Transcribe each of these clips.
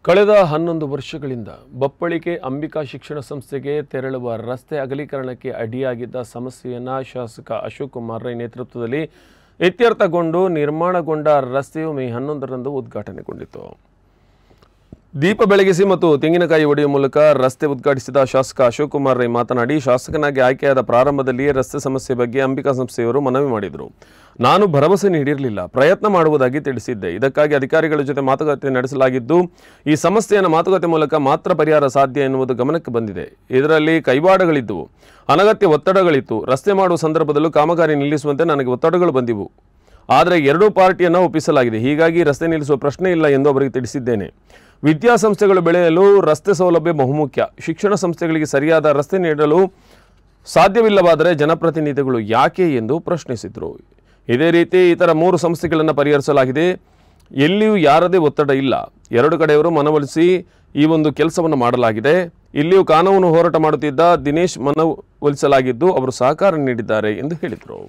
ಕಳೆದ 11 ವರ್ಷಗಳಿಂದ ಬಪ್ಪಳಿಕೆ ಅಂಬಿಕಾ ಶಿಕ್ಷಣ ಸಂಸ್ಥೆಗೆ ತೆರಳುವ ರಸ್ತೆ ಅಗಲೀಕರಣಕ್ಕೆ ಅಡ್ಡಿಯಾಗಿದ್ದ ಸಮಸ್ಯೆಯನ್ನು ಶಾಸಕ ಅಶೋಕ್ ಕುಮಾರ್ ರೈ ನೇತೃತ್ವದಲ್ಲಿ ಇತ್ಯರ್ಥಗೊಂಡು ನಿರ್ಮಾಣಗೊಂಡ ರಸ್ತೆಯು ಮೇ 11ರಂದು ಉದ್ಘಾಟನೆಗೊಂಡಿತು. ದೀಪ ಬೆಳಗಿಸಿ ಮತ್ತು ತೆಂಗಿನಕಾಯಿ ಒಡೆಯುವ ಮೂಲಕ ರಸ್ತೆ ಉದ್ಘಾಟಿಸಿದ ಶಾಸಕ ಅಶೋಕ್ ಕುಮಾರ್ ರೈ ಮಾತನಾಡಿ, ಶಾಸಕನಾಗಿ ಆಯ್ಕೆಯಾದ ಪ್ರಾರಂಭದಲ್ಲಿಯೇ ರಸ್ತೆ ಸಮಸ್ಯೆ ಬಗ್ಗೆ ಅಂಬಿಕಾ ಸಂಸ್ಥೆಯವರು ಮನವಿ ಮಾಡಿದರು. ನಾನು ಭರವಸೆ ನೀಡಿರಲಿಲ್ಲ, ಪ್ರಯತ್ನ ಮಾಡುವುದಾಗಿ ತಿಳಿಸಿದ್ದೆ. ಇದಕ್ಕಾಗಿ ಅಧಿಕಾರಿಗಳ ಜೊತೆ ಮಾತುಕತೆ ನಡೆಸಲಾಗಿದ್ದು, ಈ ಸಮಸ್ಯೆಯನ್ನು ಮಾತುಕತೆ ಮೂಲಕ ಮಾತ್ರ ಪರಿಹಾರ ಸಾಧ್ಯ ಎನ್ನುವುದು ಗಮನಕ್ಕೆ ಬಂದಿದೆ. ಇದರಲ್ಲಿ ಕೈವಾಡಗಳಿದ್ದವು, ಅನಗತ್ಯ ಒತ್ತಡಗಳಿತ್ತು. ರಸ್ತೆ ಮಾಡುವ ಸಂದರ್ಭದಲ್ಲೂ ಕಾಮಗಾರಿ ನಿಲ್ಲಿಸುವಂತೆ ನನಗೆ ಒತ್ತಡಗಳು ಬಂದಿವು. ಆದರೆ ಎರಡೂ ಪಾರ್ಟಿಯನ್ನು ಒಪ್ಪಿಸಲಾಗಿದೆ. ಹೀಗಾಗಿ ರಸ್ತೆ ನಿಲ್ಲಿಸುವ ಪ್ರಶ್ನೆ ಇಲ್ಲ ಎಂದು ಅವರಿಗೆ ತಿಳಿಸಿದ್ದೇನೆ. ವಿದ್ಯಾಸಂಸ್ಥೆಗಳು ಬೆಳೆಯಲು ರಸ್ತೆ ಸೌಲಭ್ಯ ಬಹುಮುಖ್ಯ. ಶಿಕ್ಷಣ ಸಂಸ್ಥೆಗಳಿಗೆ ಸರಿಯಾದ ರಸ್ತೆ ನೀಡಲು ಸಾಧ್ಯವಿಲ್ಲವಾದರೆ ಜನಪ್ರತಿನಿಧಿಗಳು ಯಾಕೆ ಎಂದು ಪ್ರಶ್ನಿಸಿದರು. ಇದೇ ರೀತಿ ಇತರ 3 ಸಮಸ್ಯೆಗಳನ್ನು ಪರಿಹರಿಸಲಾಗಿದೆ. ಎಲ್ಲಿಯೂ ಯಾರದೇ ಒತ್ತಡ ಇಲ್ಲ. 2 ಕಡೆಯವರು ಮನವೊಲಿಸಿ ಈ ಒಂದು ಕೆಲಸವನ್ನು ಮಾಡಲಾಗಿದೆ. ಇಲ್ಲಿಯೂ ಕಾನೂನು ಹೋರಾಟ ಮಾಡುತ್ತಿದ್ದ ದಿನೇಶ್ ಮನವೊಲಿಸಲಾಗಿದ್ದು ಅವರು ಸಹಕಾರ ನೀಡಿದ್ದಾರೆ ಎಂದು ಹೇಳಿದರು.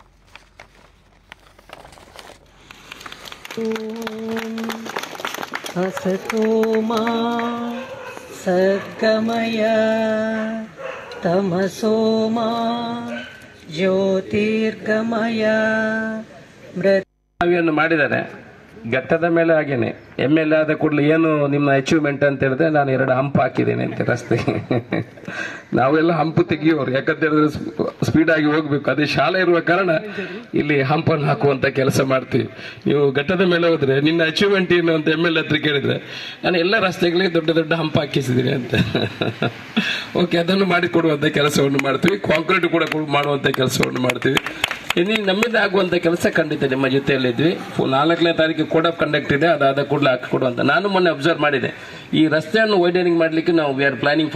असतोमा सद्गमय तमसोमा ज्योतिर्गमय ಮೃತ್ಯುವನ್ನು ಮಾಡಿದ್ದಾರೆ. ಘಟ್ಟದ ಮೇಲೆ ಹಾಗೇನೆ MLA ಆದ ಕೂಡಲೇ ಏನು ನಿಮ್ಮ ಅಚೀವ್ಮೆಂಟ್ ಅಂತ ಹೇಳಿದ್ರೆ ನಾನು 2 ಹಂಪ್ ಹಾಕಿದ್ದೇನೆ ಅಂತ ರಸ್ತೆ. ನಾವೆಲ್ಲ ಹಂಪು ತೆಗಿಯೋರು, ಯಾಕಂತ ಹೇಳಿದ್ರೆ ಸ್ಪೀಡ್ ಆಗಿ ಹೋಗ್ಬೇಕು. ಅದೇ ಶಾಲೆ ಇರುವ ಕಾರಣ ಇಲ್ಲಿ ಹಂಪನ್ನು ಹಾಕುವಂತ ಕೆಲಸ ಮಾಡ್ತೀವಿ. ನೀವು ಘಟ್ಟದ ಮೇಲೆ ಹೋದ್ರೆ ನಿನ್ನ ಅಚೀವ್ಮೆಂಟ್ ಏನು ಅಂತ MLA ಹತ್ರ ಕೇಳಿದ್ರೆ ನಾನು ಎಲ್ಲ ರಸ್ತೆಗಳಿಗೆ ದೊಡ್ಡ ದೊಡ್ಡ ಹಂಪ್ ಹಾಕಿಸಿದ್ದೀನಿ ಅಂತ. ಓಕೆ, ಅದನ್ನು ಮಾಡಿಕೊಡುವಂತ ಕೆಲಸವನ್ನು ಮಾಡ್ತೀವಿ. ಕಾಂಕ್ರೀಟ್ ಕೂಡ ಮಾಡುವಂತ ಕೆಲಸವನ್ನು ಮಾಡ್ತೀವಿ. ನಮ್ಮಿಂದ ಆಗುವಂತ ಕೆಲಸ ಖಂಡಿತ ನಿಮ್ಮ ಜೊತೆಯಲ್ಲಿದ್ವಿ. 4ನೇ ತಾರೀಕು ಕೋಡ್ ಆಫ್ ಕಂಡಕ್ಟ್ ಇದೆ, ಅದಾದ ಕೂಡಲೇ ಹಾಕಿಕೊಡುವಂತ. ನಾನು ಮೊನ್ನೆ ಅಬ್ಸರ್ವ್ ಮಾಡಿದೆ, ಈ ರಸ್ತೆಯನ್ನು ವೈಡನಿಂಗ್ ಮಾಡ್ಲಿಕ್ಕೆ ನಾವು ವಿ ಆರ್ ಪ್ಲಾನಿಂಗ್